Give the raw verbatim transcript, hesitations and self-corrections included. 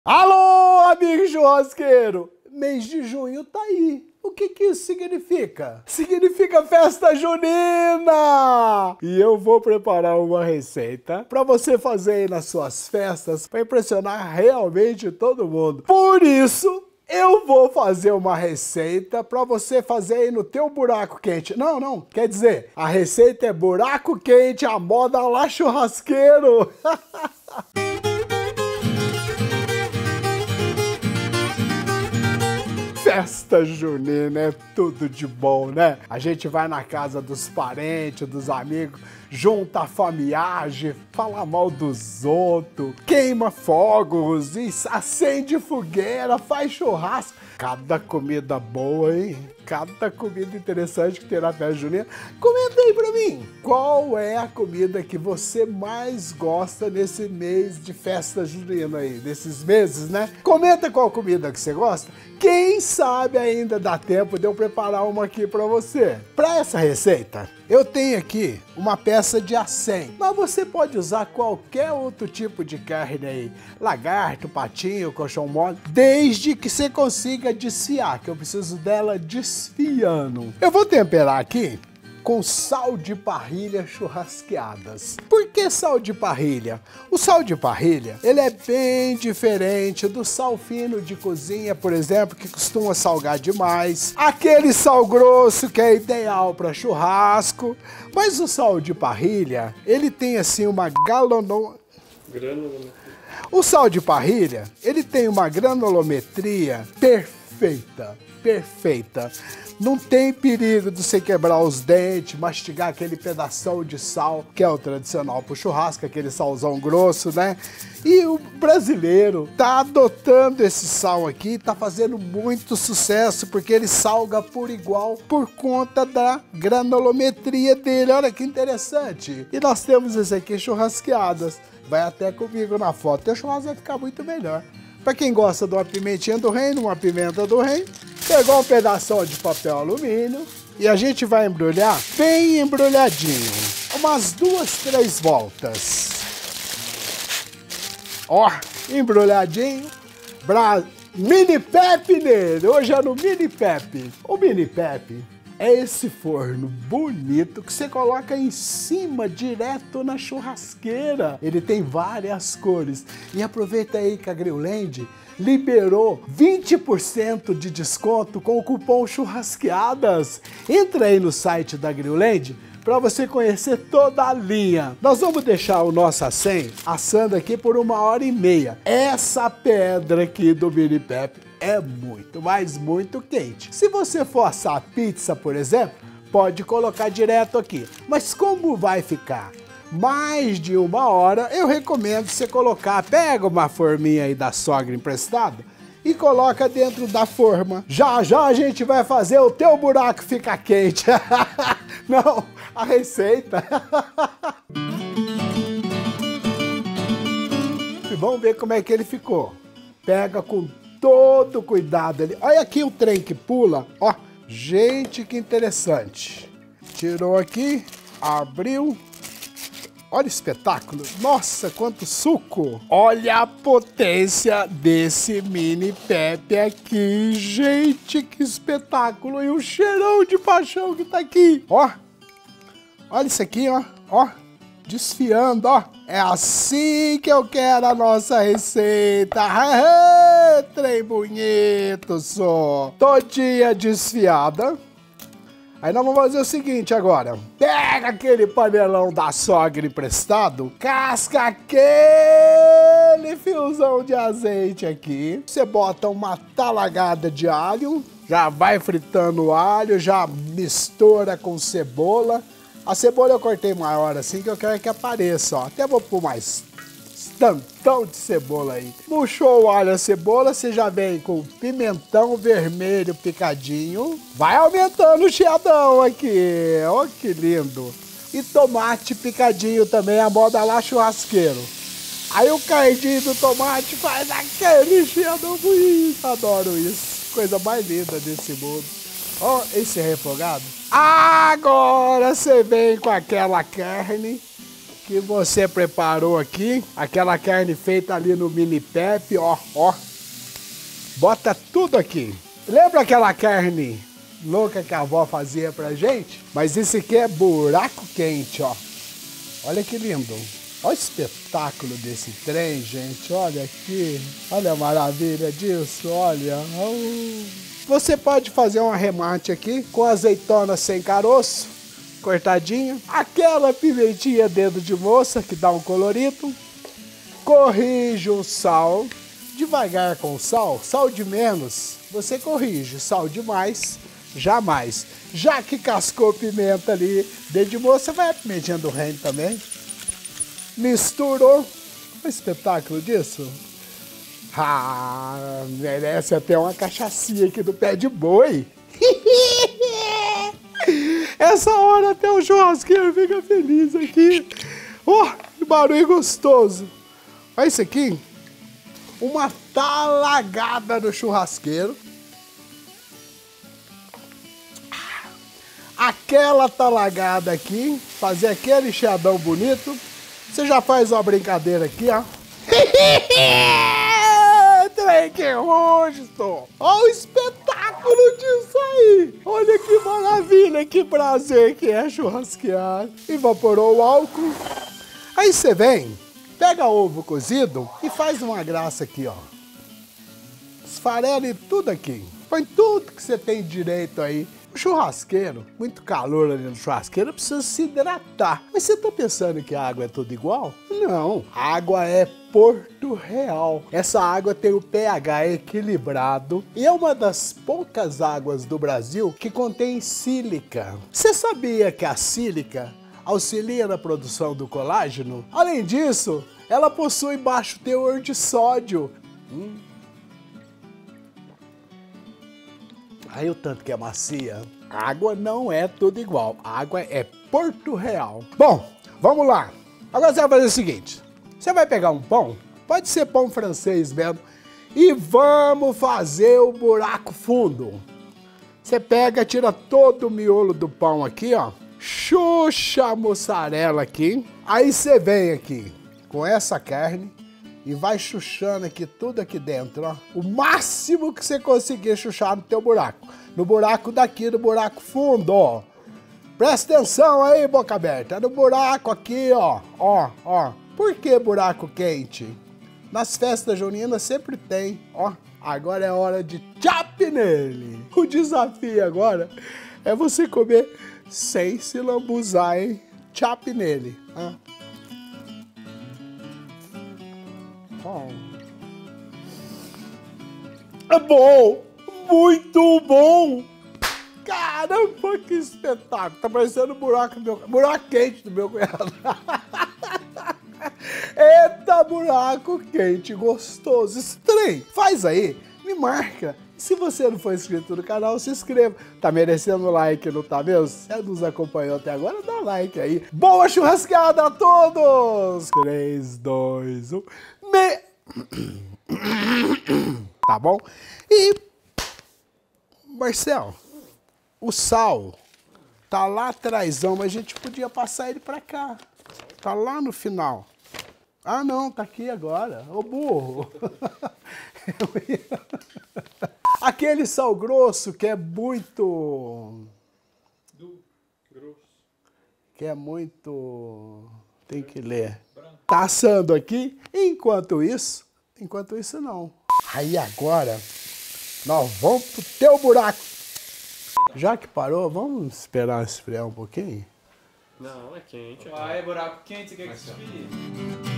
Alô, amigo churrasqueiro! Mês de junho tá aí. O que que isso significa? Significa festa junina! E eu vou preparar uma receita para você fazer aí nas suas festas para impressionar realmente todo mundo. Por isso, eu vou fazer uma receita para você fazer aí no teu buraco quente. Não, não, quer dizer, a receita é buraco quente, a moda lá churrasqueiro. Festa junina é tudo de bom, né? A gente vai na casa dos parentes, dos amigos, junta a famiagem, fala mal dos outros, queima fogos, acende fogueira, faz churrasco. Cada comida boa, hein? Cada comida interessante que tem na festa junina. Comenta aí pra mim, qual é a comida que você mais gosta nesse mês de festa junina aí, desses meses, né? Comenta qual comida que você gosta. Quem sabe ainda dá tempo de eu preparar uma aqui pra você. Pra essa receita, eu tenho aqui uma peça de acém, mas você pode usar qualquer outro tipo de carne aí, lagarto, patinho, colchão mole, desde que você consiga desfiar, que eu preciso dela desfiando. Eu vou temperar aqui com sal de parrilha churrasqueadas. Por que sal de parrilha? O sal de parrilha, ele é bem diferente do sal fino de cozinha, por exemplo, que costuma salgar demais. Aquele sal grosso que é ideal para churrasco. Mas o sal de parrilha, ele tem assim uma galono... granulometria. O sal de parrilha, ele tem uma granulometria perfeita, perfeita. Não tem perigo de você quebrar os dentes, mastigar aquele pedação de sal, que é o tradicional pro churrasco, aquele salzão grosso, né? E o brasileiro tá adotando esse sal aqui, tá fazendo muito sucesso, porque ele salga por igual por conta da granulometria dele. Olha que interessante. E nós temos esse aqui churrasqueadas. Vai até comigo na foto. Teu churrasco vai ficar muito melhor. Para quem gosta de uma pimentinha do reino, uma pimenta do reino, pegou um pedaço de papel alumínio e a gente vai embrulhar bem embrulhadinho, umas duas, três voltas. Ó, embrulhadinho, bra... mini pepe nele, hoje é no mini pepe. O mini pepe é esse forno bonito que você coloca em cima, direto na churrasqueira. Ele tem várias cores. E aproveita aí que a Grillland liberou vinte por cento de desconto com o cupom churrasqueadas. Entra aí no site da Grillland para você conhecer toda a linha. Nós vamos deixar o nosso acém assando aqui por uma hora e meia. Essa pedra aqui do mini pepe é muito, mas muito quente. Se você for assar a pizza, por exemplo, pode colocar direto aqui. Mas como vai ficar mais de uma hora, eu recomendo você colocar, pega uma forminha aí da sogra emprestada e coloca dentro da forma. Já já a gente vai fazer o teu buraco ficar quente. Não, a receita. E vamos ver como é que ele ficou. Pega com todo cuidado ali. Olha aqui o trem que pula. Ó, gente, que interessante. Tirou aqui, abriu. Olha o espetáculo. Nossa, quanto suco. Olha a potência desse mini pepe aqui. Gente, que espetáculo. E o cheirão de paixão que tá aqui. Ó, olha isso aqui, ó. Ó, desfiando, ó. É assim que eu quero a nossa receita. Aê, trem bonito, só. Todinha desfiada. Aí nós vamos fazer o seguinte agora. Pega aquele panelão da sogra emprestado, casca aquele fiozão de azeite aqui. Você bota uma talagada de alho, já vai fritando o alho, já mistura com cebola. A cebola eu cortei maior assim que eu quero que apareça, ó. Até vou pôr mais tantão de cebola aí. Puxou o alho e a cebola, você já vem com pimentão vermelho picadinho. Vai aumentando o chiadão aqui. Ó, que lindo. E tomate picadinho também, a moda lá churrasqueiro. Aí o cardinho do tomate faz aquele chiadão bonito. Adoro isso. Coisa mais linda desse mundo. Ó, esse refogado. Agora você vem com aquela carne que você preparou aqui. Aquela carne feita ali no mini pep, ó, ó. Bota tudo aqui. Lembra aquela carne louca que a avó fazia pra gente? Mas esse aqui é buraco quente, ó. Olha que lindo. Olha o espetáculo desse trem, gente. Olha aqui. Olha a maravilha disso, olha. Você pode fazer um arremate aqui com azeitona sem caroço, cortadinha. Aquela pimentinha dedo de moça que dá um colorido. Corrige o sal. Devagar com o sal, sal de menos, você corrige, sal demais, jamais. Já que cascou pimenta ali, dedo de moça, vai a pimentinha do reino também. Misturou, um espetáculo disso. Ah, merece até uma cachaçinha aqui do pé de boi. Essa hora até o churrasqueiro fica feliz aqui. Oh, que barulho gostoso. Olha isso aqui. Uma talagada no churrasqueiro. Aquela talagada aqui, fazer aquele chiadão bonito. Você já faz uma brincadeira aqui, ó. Trem que rosto! Olha o espetáculo disso aí! Olha que maravilha, que prazer que é churrasquear. Evaporou o álcool. Aí você vem, pega ovo cozido e faz uma graça aqui, ó. Esfarele tudo aqui. Põe tudo que você tem direito aí. O churrasqueiro, muito calor ali no churrasqueiro, precisa se hidratar. Mas você tá pensando que a água é tudo igual? Não, a água é Porto Real. Essa água tem o pH equilibrado e é uma das poucas águas do Brasil que contém sílica. Você sabia que a sílica auxilia na produção do colágeno? Além disso, ela possui baixo teor de sódio. Hum. Aí o tanto que é macia. A água não é tudo igual. A água é Porto Real. Bom, vamos lá. Agora você vai fazer o seguinte. Você vai pegar um pão, pode ser pão francês mesmo, e vamos fazer o buraco fundo. Você pega, tira todo o miolo do pão aqui, ó. Xuxa a mussarela aqui. Aí você vem aqui com essa carne e vai chuchando aqui tudo aqui dentro, ó. O máximo que você conseguir chuchar no teu buraco. No buraco daqui, no buraco fundo, ó. Presta atenção aí, boca aberta. No buraco aqui, ó. Ó, ó. Por que buraco quente? Nas festas juninas sempre tem, ó. Agora é hora de chap nele. O desafio agora é você comer sem se lambuzar, hein? Chap nele. Ah. É bom! Muito bom! Caramba, que espetáculo! Tá parecendo um buraco, do meu, buraco quente do meu cunhado. Eita, buraco quente, gostoso. Esse trem, faz aí, me marca. Se você não for inscrito no canal, se inscreva. Tá merecendo like, não tá mesmo? Se você nos acompanhou até agora, dá like aí. Boa churrascada a todos! três, dois, um... Me... Tá bom? E... Marcel, o sal tá lá atrásão, mas a gente podia passar ele pra cá. Tá lá no final. Ah, não, tá aqui agora. Ô, burro. Aquele sal grosso que é muito... Do grosso. Que é muito... Tem que ler. Tá assando aqui. Enquanto isso... Enquanto isso, não. Aí agora, nós vamos pro teu buraco. Já que parou, vamos esperar esfriar um pouquinho? Não, é quente. Ah, é buraco quente, você quer que se esfrie?